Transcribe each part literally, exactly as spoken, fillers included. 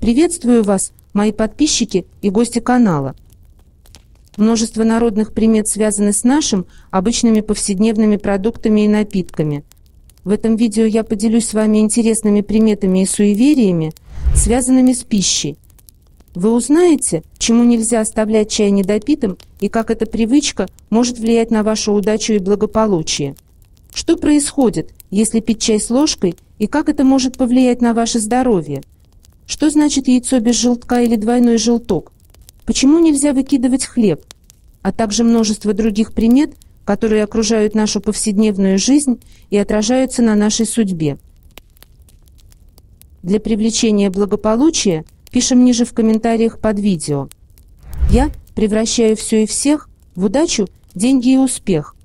Приветствую вас, мои подписчики и гости канала. Множество народных примет связаны с нашим обычными повседневными продуктами и напитками. В этом видео я поделюсь с вами интересными приметами и суевериями, связанными с пищей. Вы узнаете, чему нельзя оставлять чай недопитым и как эта привычка может влиять на вашу удачу и благополучие. Что происходит, если пить чай с ложкой, и как это может повлиять на ваше здоровье? Что значит яйцо без желтка или двойной желток? Почему нельзя выкидывать хлеб? А также множество других примет, которые окружают нашу повседневную жизнь и отражаются на нашей судьбе. Для привлечения благополучия пишем ниже в комментариях под видео. Я превращаю все и всех в удачу, деньги и успех.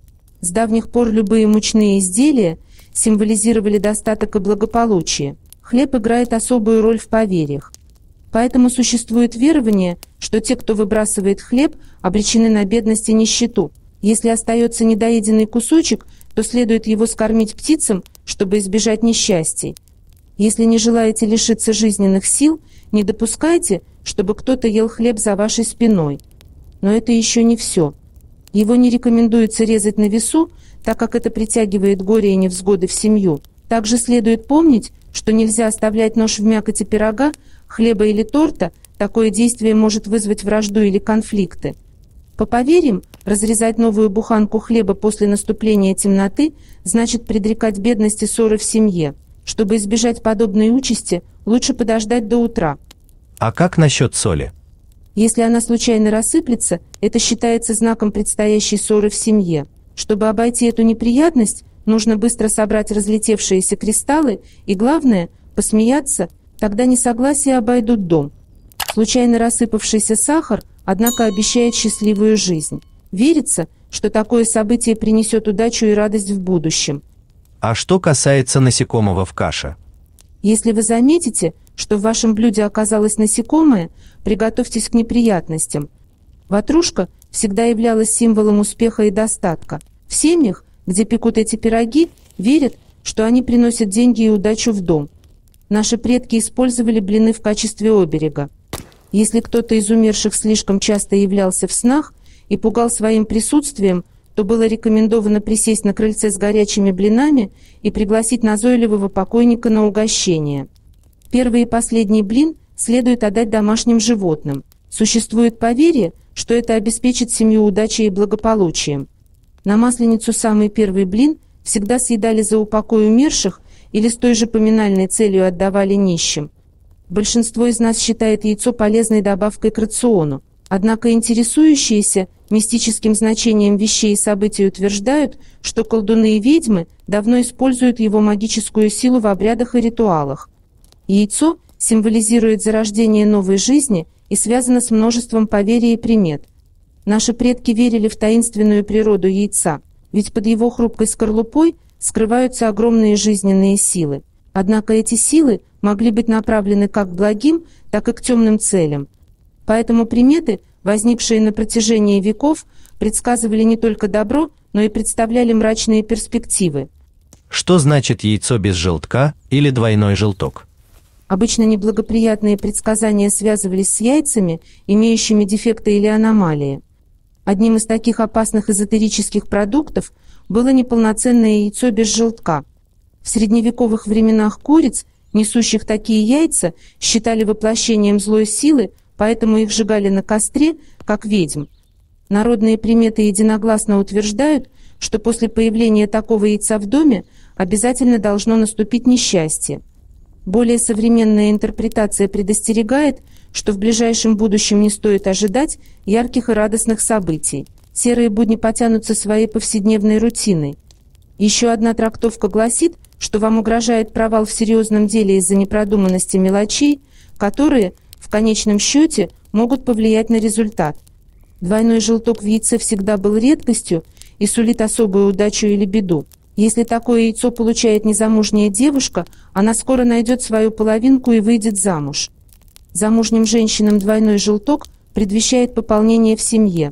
С давних пор любые мучные изделия символизировали достаток и благополучие. Хлеб играет особую роль в поверьях. Поэтому существует верование, что те, кто выбрасывает хлеб, обречены на бедность и нищету. Если остается недоеденный кусочек, то следует его скормить птицам, чтобы избежать несчастий. Если не желаете лишиться жизненных сил, не допускайте, чтобы кто-то ел хлеб за вашей спиной. Но это еще не все. Его не рекомендуется резать на весу, так как это притягивает горе и невзгоды в семью. Также следует помнить, что нельзя оставлять нож в мякоти пирога, хлеба или торта, такое действие может вызвать вражду или конфликты. По поверьям, разрезать новую буханку хлеба после наступления темноты значит предрекать бедность и ссоры в семье. Чтобы избежать подобной участи, лучше подождать до утра. А как насчет соли? Если она случайно рассыплется, это считается знаком предстоящей ссоры в семье. Чтобы обойти эту неприятность, нужно быстро собрать разлетевшиеся кристаллы и, главное, посмеяться, тогда несогласия обойдут дом. Случайно рассыпавшийся сахар, однако, обещает счастливую жизнь. Верится, что такое событие принесет удачу и радость в будущем. А что касается насекомого в каше? Если вы заметите, что в вашем блюде оказалось насекомое, приготовьтесь к неприятностям. Ватрушка всегда являлась символом успеха и достатка. В семьях, где пекут эти пироги, верят, что они приносят деньги и удачу в дом. Наши предки использовали блины в качестве оберега. Если кто-то из умерших слишком часто являлся в снах и пугал своим присутствием, то было рекомендовано присесть на крыльце с горячими блинами и пригласить назойливого покойника на угощение. Первый и последний блин следует отдать домашним животным. Существует поверье, что это обеспечит семью удачей и благополучием. На Масленицу самый первый блин всегда съедали за упокой умерших или с той же поминальной целью отдавали нищим. Большинство из нас считает яйцо полезной добавкой к рациону. Однако интересующиеся мистическим значением вещей и событий утверждают, что колдуны и ведьмы давно используют его магическую силу в обрядах и ритуалах. Яйцо символизирует зарождение новой жизни и связано с множеством поверий и примет. Наши предки верили в таинственную природу яйца, ведь под его хрупкой скорлупой скрываются огромные жизненные силы. Однако эти силы могли быть направлены как к благим, так и к темным целям. Поэтому приметы, возникшие на протяжении веков, предсказывали не только добро, но и представляли мрачные перспективы. Что значит яйцо без желтка или двойной желток? Обычно неблагоприятные предсказания связывались с яйцами, имеющими дефекты или аномалии. Одним из таких опасных эзотерических продуктов было неполноценное яйцо без желтка. В средневековых временах куриц, несущих такие яйца, считали воплощением злой силы, поэтому их сжигали на костре, как ведьм. Народные приметы единогласно утверждают, что после появления такого яйца в доме обязательно должно наступить несчастье. Более современная интерпретация предостерегает, что в ближайшем будущем не стоит ожидать ярких и радостных событий. Серые будни потянутся своей повседневной рутиной. Еще одна трактовка гласит, что вам угрожает провал в серьезном деле из-за непродуманности мелочей, которые, в конечном счете, могут повлиять на результат. Двойной желток в яйце всегда был редкостью и сулит особую удачу или беду. Если такое яйцо получает незамужняя девушка, она скоро найдет свою половинку и выйдет замуж. Замужним женщинам двойной желток предвещает пополнение в семье.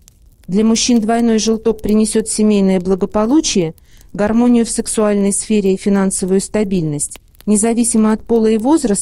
Для мужчин двойной желток принесет семейное благополучие, гармонию в сексуальной сфере и финансовую стабильность. Независимо от пола и возраста,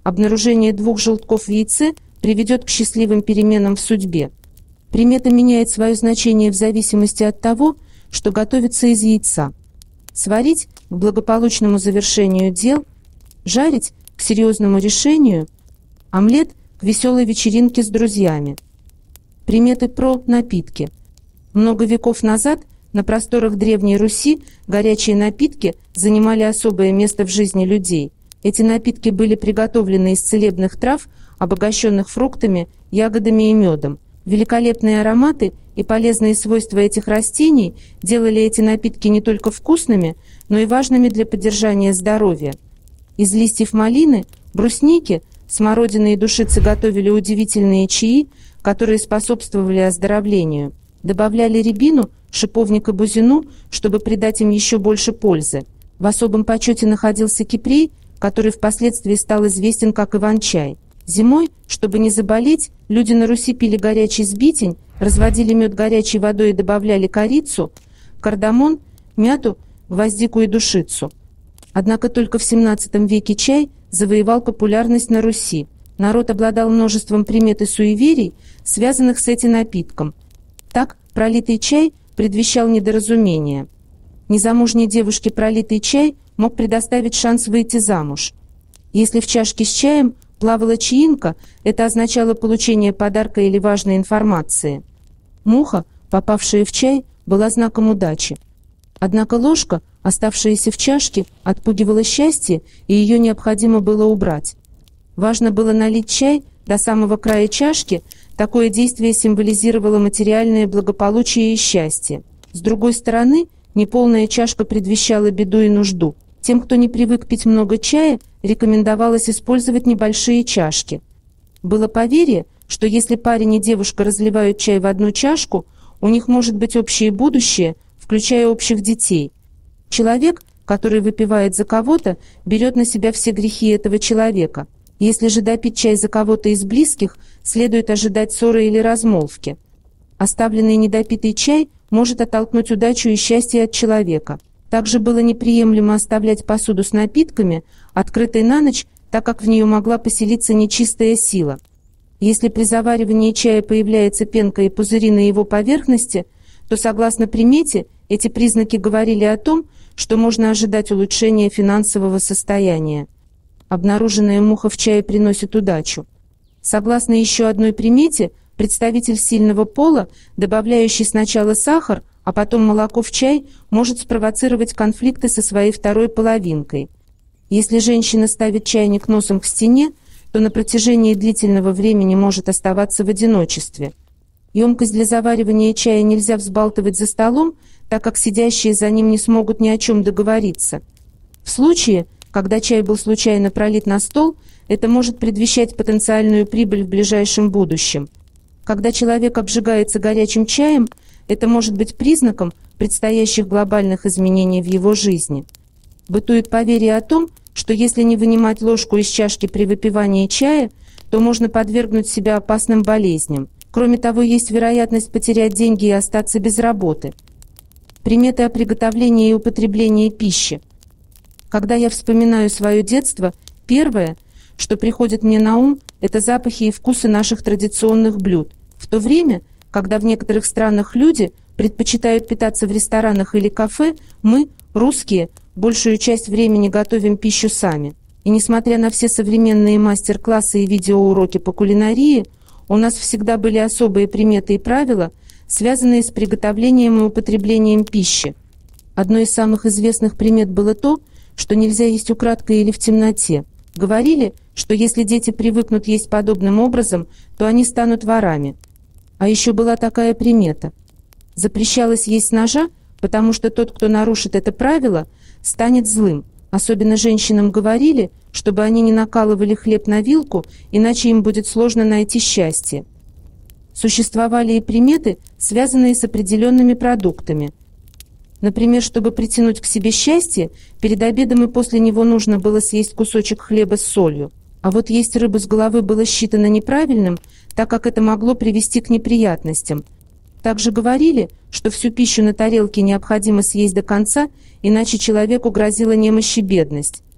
обнаружение двух желтков в яйце приведет к счастливым переменам в судьбе. Примета меняет свое значение в зависимости от того, что готовится из яйца. Сварить – к благополучному завершению дел, жарить – к серьезному решению, омлет – к веселой вечеринке с друзьями. Приметы про напитки. Много веков назад на просторах Древней Руси горячие напитки занимали особое место в жизни людей. Эти напитки были приготовлены из целебных трав, обогащенных фруктами, ягодами и медом. Великолепные ароматы и полезные свойства этих растений делали эти напитки не только вкусными, но и важными для поддержания здоровья. Из листьев малины, брусники, смородины и душицы готовили удивительные чаи, которые способствовали оздоровлению. Добавляли рябину, шиповник и бузину, чтобы придать им еще больше пользы. В особом почете находился кипрей, который впоследствии стал известен как Иван-чай. Зимой, чтобы не заболеть, люди на Руси пили горячий сбитень, разводили мед горячей водой и добавляли корицу, кардамон, мяту, гвоздику и душицу. Однако только в семнадцатом веке чай завоевал популярность на Руси. Народ обладал множеством примет и суеверий, связанных с этим напитком. Так, пролитый чай предвещал недоразумение. Незамужней девушке пролитый чай мог предоставить шанс выйти замуж. Если в чашке с чаем плавала чаинка, это означало получение подарка или важной информации. Муха, попавшая в чай, была знаком удачи. Однако ложка, оставшаяся в чашке, отпугивала счастье, и ее необходимо было убрать. Важно было налить чай до самого края чашки, такое действие символизировало материальное благополучие и счастье. С другой стороны, неполная чашка предвещала беду и нужду. Тем, кто не привык пить много чая, рекомендовалось использовать небольшие чашки. Было поверье, что если парень и девушка разливают чай в одну чашку, у них может быть общее будущее, включая общих детей. Человек, который выпивает за кого-то, берет на себя все грехи этого человека. Если же допить чай за кого-то из близких, следует ожидать ссоры или размолвки. Оставленный недопитый чай может оттолкнуть удачу и счастье от человека. Также было неприемлемо оставлять посуду с напитками открытой на ночь, так как в нее могла поселиться нечистая сила. Если при заваривании чая появляется пенка и пузыри на его поверхности, то, согласно примете, эти признаки говорили о том, что можно ожидать улучшения финансового состояния. Обнаруженная муха в чае приносит удачу. Согласно еще одной примете, представитель сильного пола, добавляющий сначала сахар, а потом молоко в чай, может спровоцировать конфликты со своей второй половинкой. Если женщина ставит чайник носом к стене, то на протяжении длительного времени может оставаться в одиночестве. Емкость для заваривания чая нельзя взбалтывать за столом, так как сидящие за ним не смогут ни о чем договориться. В случае, когда чай был случайно пролит на стол, это может предвещать потенциальную прибыль в ближайшем будущем. Когда человек обжигается горячим чаем, это может быть признаком предстоящих глобальных изменений в его жизни. Бытует поверье о том, что если не вынимать ложку из чашки при выпивании чая, то можно подвергнуть себя опасным болезням. Кроме того, есть вероятность потерять деньги и остаться без работы. Приметы о приготовлении и употреблении пищи. Когда я вспоминаю свое детство, первое, что приходит мне на ум, это запахи и вкусы наших традиционных блюд. В то время, когда в некоторых странах люди предпочитают питаться в ресторанах или кафе, мы, русские, большую часть времени готовим пищу сами. И несмотря на все современные мастер-классы и видеоуроки по кулинарии, у нас всегда были особые приметы и правила, связанные с приготовлением и употреблением пищи. Одной из самых известных примет было то, что нельзя есть украдкой или в темноте. Говорили, что если дети привыкнут есть подобным образом, то они станут ворами. А еще была такая примета. Запрещалось есть с ножа, потому что тот, кто нарушит это правило, станет злым. Особенно женщинам говорили, чтобы они не накалывали хлеб на вилку, иначе им будет сложно найти счастье. Существовали и приметы, связанные с определенными продуктами. Например, чтобы притянуть к себе счастье, перед обедом и после него нужно было съесть кусочек хлеба с солью. А вот есть рыбу с головы было считано неправильным, так как это могло привести к неприятностям. Также говорили, что всю пищу на тарелке необходимо съесть до конца, иначе человеку грозила немощь и бедность.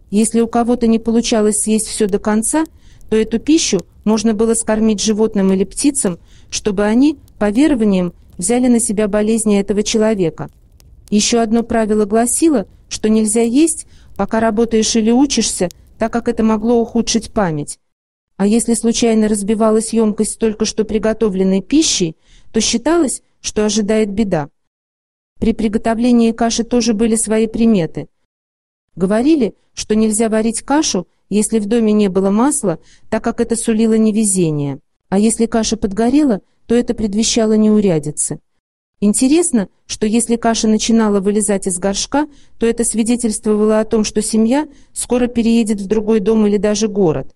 Если у кого-то не получалось съесть все до конца, то эту пищу можно было скормить животным или птицам, чтобы они, по верованиям, взяли на себя болезни этого человека. Еще одно правило гласило, что нельзя есть, пока работаешь или учишься, так как это могло ухудшить память. А если случайно разбивалась емкость с только что приготовленной пищей, то считалось, что ожидает беда. При приготовлении каши тоже были свои приметы. Говорили, что нельзя варить кашу, если в доме не было масла, так как это сулило невезение. А если каша подгорела, то это предвещало неурядицы. Интересно, что если каша начинала вылезать из горшка, то это свидетельствовало о том, что семья скоро переедет в другой дом или даже город.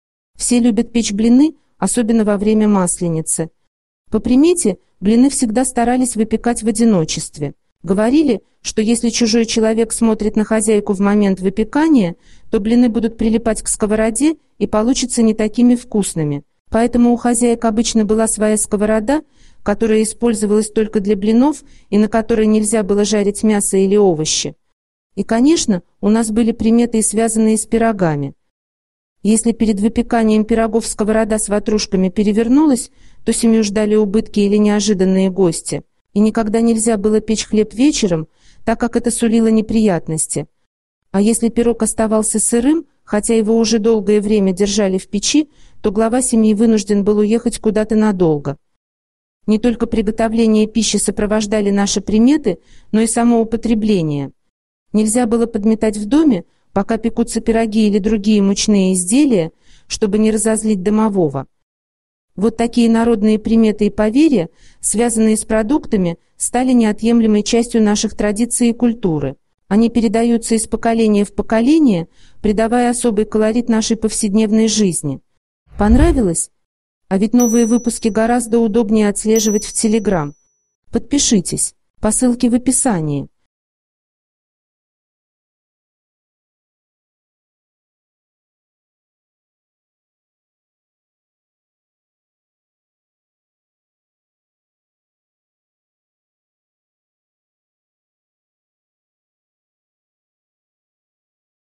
Все любят печь блины, особенно во время Масленицы. По примете, блины всегда старались выпекать в одиночестве. Говорили, что если чужой человек смотрит на хозяйку в момент выпекания, то блины будут прилипать к сковороде и получатся не такими вкусными. Поэтому у хозяек обычно была своя сковорода, которая использовалась только для блинов и на которой нельзя было жарить мясо или овощи. И, конечно, у нас были приметы, связанные с пирогами. Если перед выпеканием пирогов сковорода с ватрушками перевернулась, то семью ждали убытки или неожиданные гости. И никогда нельзя было печь хлеб вечером, так как это сулило неприятности. А если пирог оставался сырым, хотя его уже долгое время держали в печи, то глава семьи вынужден был уехать куда-то надолго. Не только приготовление пищи сопровождали наши приметы, но и само употребление. Нельзя было подметать в доме, пока пекутся пироги или другие мучные изделия, чтобы не разозлить домового. Вот такие народные приметы и поверья, связанные с продуктами, стали неотъемлемой частью наших традиций и культуры. Они передаются из поколения в поколение, придавая особый колорит нашей повседневной жизни. Понравилось? А ведь новые выпуски гораздо удобнее отслеживать в Telegram. Подпишитесь по ссылке в описании.